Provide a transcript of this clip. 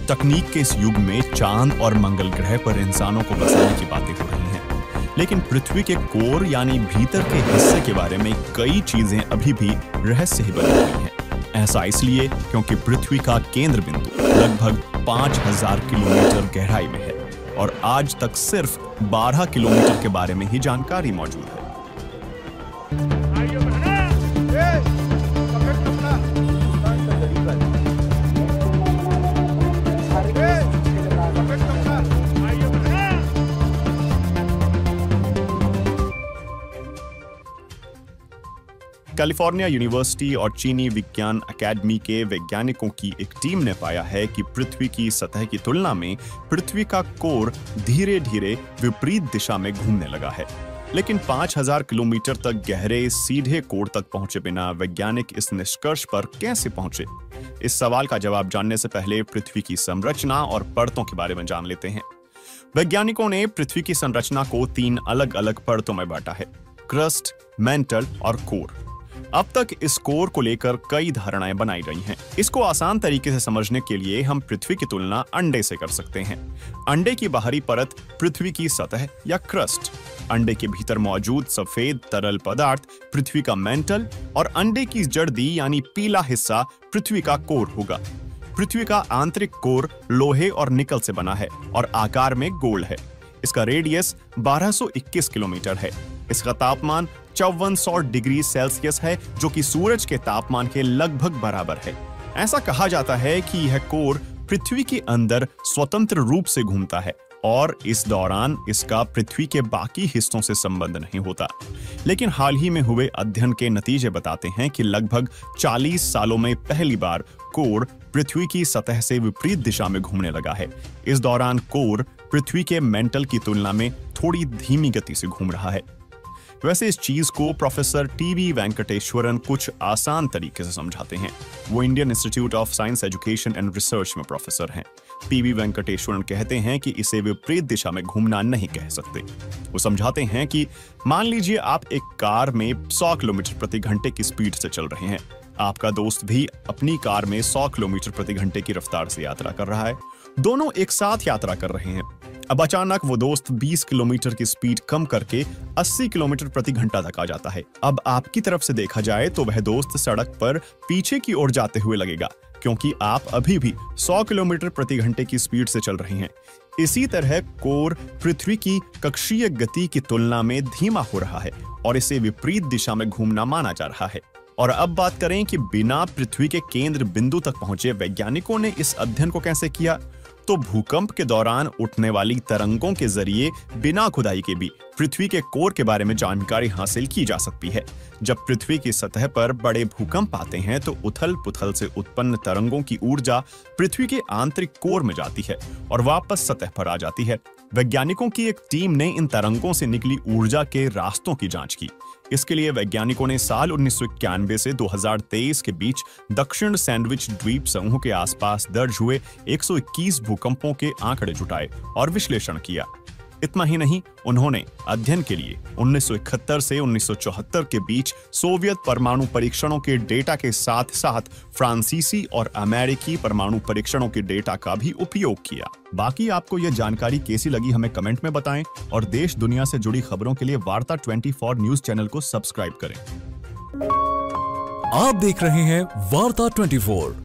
तकनीक के इस युग में चांद और मंगल ग्रह पर इंसानों को बसाने की बातें हो रही हैं, लेकिन पृथ्वी के कोर यानी भीतर के हिस्से के बारे में कई चीजें अभी भी रहस्य ही बनी हुई हैं। ऐसा इसलिए क्योंकि पृथ्वी का केंद्र बिंदु लगभग 5000 किलोमीटर गहराई में है और आज तक सिर्फ 12 किलोमीटर के बारे में ही जानकारी मौजूद है। कैलिफोर्निया यूनिवर्सिटी और चीनी विज्ञान अकेडमी के वैज्ञानिकों की एक टीम ने पाया है कि पृथ्वी की सतह की तुलना में पृथ्वी का कोर धीरे धीरे विपरीत दिशा में घूमने लगा है। लेकिन 5000 किलोमीटर तक गहरे सीधे कोर तक पहुंचे बिना वैज्ञानिक इस निष्कर्ष पर कैसे पहुंचे? इस सवाल का जवाब जानने से पहले पृथ्वी की संरचना और परतों के बारे में जान लेते हैं। वैज्ञानिकों ने पृथ्वी की संरचना को 3 अलग अलग परतों में बांटा है: क्रस्ट, मेंटल और कोर। अब तक इस कोर को लेकर कई धारणाएं बनाई गई हैं। इसको आसान तरीके से समझने के लिए हम पृथ्वी की तुलना अंडे से कर सकते हैं। अंडे की बाहरी परत पृथ्वी की सतह या क्रस्ट, अंडे के भीतर मौजूद सफेद तरल पदार्थ पृथ्वी का मेंटल और अंडे की जड़दी यानी पीला हिस्सा पृथ्वी का कोर होगा। पृथ्वी का आंतरिक कोर लोहे और निकल से बना है और आकार में गोल है। इसका रेडियस 1221 किलोमीटर है। इसका तापमान 5400 डिग्री सेल्सियस है, जो कि सूरज के तापमान के लगभग बराबर है। ऐसा कहा जाता है कि यह कोर पृथ्वी के अंदर स्वतंत्र रूप से घूमता है और इस दौरान इसका पृथ्वी के बाकी हिस्सों से संबंध नहीं होता। लेकिन हाल ही में हुए अध्ययन के नतीजे बताते हैं कि लगभग 40 सालों में पहली बार कोर पृथ्वी की सतह से विपरीत दिशा में घूमने लगा है। इस दौरान कोर पृथ्वी के मेंटल की तुलना में थोड़ी धीमी गति से घूम रहा है। वैसे इस चीज को प्रोफेसर टी.वी. वेंकटेश्वरन कुछ आसान तरीके से समझाते हैं। वो Indian Institute of Science Education and Research में प्रोफेसर हैं। पी.वी. वेंकटेश्वरन कहते हैं कि इसे विपरीत दिशा में घूमना नहीं कह सकते। वो समझाते हैं कि मान लीजिए आप एक कार में 100 किलोमीटर प्रति घंटे की स्पीड से चल रहे हैं। आपका दोस्त भी अपनी कार में 100 किलोमीटर प्रति घंटे की रफ्तार से यात्रा कर रहा है। दोनों एक साथ यात्रा कर रहे हैं। अब अचानक वो दोस्त 20 किलोमीटर की स्पीड कम करके 80 किलोमीटर प्रति घंटा तक आ जाता है। अब आपकी तरफ से देखा जाए तो वह दोस्त सड़क पर पीछे की ओर जाते हुए लगेगा, क्योंकि आप अभी भी 100 किलोमीटर प्रति घंटे की स्पीड से चल रहे हैं। इसी तरह कोर पृथ्वी की कक्षीय गति की तुलना में धीमा हो रहा है और इसे विपरीत दिशा में घूमना माना जा रहा है। और अब बात करें कि बिना पृथ्वी के केंद्र बिंदु तक पहुंचे वैज्ञानिकों ने इस अध्ययन को कैसे किया, तो भूकंप के दौरान उठने वाली तरंगों के जरिए बिना खुदाई के भी पृथ्वी के कोर के बारे में जानकारी हासिल की जा सकती है। जब पृथ्वी की सतह पर बड़े भूकंप आते हैं तो उथल-पुथल से उत्पन्न तरंगों की ऊर्जा पृथ्वी के आंतरिक कोर में जाती है और वापस सतह पर आ जाती है। वैज्ञानिकों की एक टीम ने इन तरंगों से निकली ऊर्जा के रास्तों की जांच की। इसके लिए वैज्ञानिकों ने साल 1991 से 2023 के बीच दक्षिण सैंडविच द्वीप समूह के आसपास दर्ज हुए 121 भूकंपों के आंकड़े जुटाए और विश्लेषण किया। इतना ही नहीं, उन्होंने अध्ययन के लिए 1971 से 1974 के बीच सोवियत परमाणु परीक्षणों के डेटा के साथ साथ फ्रांसीसी और अमेरिकी परमाणु परीक्षणों के डेटा का भी उपयोग किया। बाकी आपको यह जानकारी कैसी लगी हमें कमेंट में बताएं और देश दुनिया से जुड़ी खबरों के लिए वार्ता 24 न्यूज चैनल को सब्सक्राइब करें। आप देख रहे हैं वार्ता 24।